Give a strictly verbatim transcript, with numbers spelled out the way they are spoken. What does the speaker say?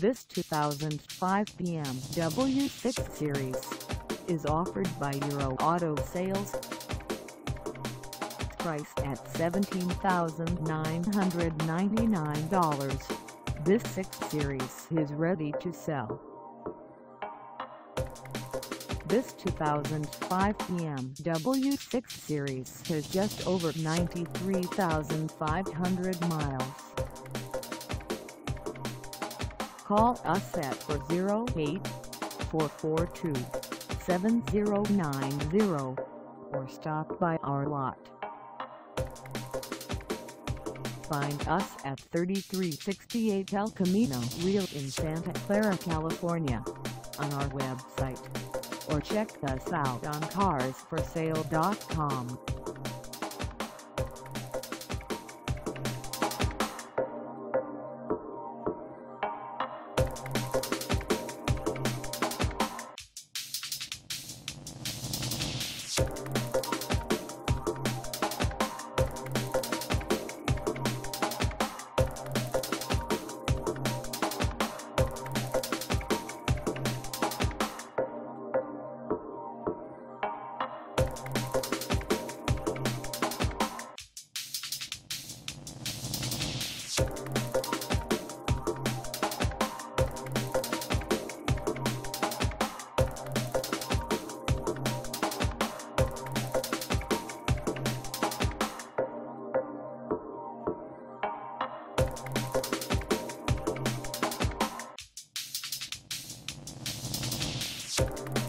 This two thousand five B M W six Series is offered by Euro Auto Sales. Priced at seventeen thousand nine hundred ninety-nine dollars, this six Series is ready to sell. This two thousand five B M W six Series has just over ninety-three thousand five hundred miles. Call us at four oh eight, four four two, seven oh nine oh or stop by our lot. Find us at thirty-three sixty-eight El Camino Real in Santa Clara, California, on our website, or check us out on cars for sale dot com. You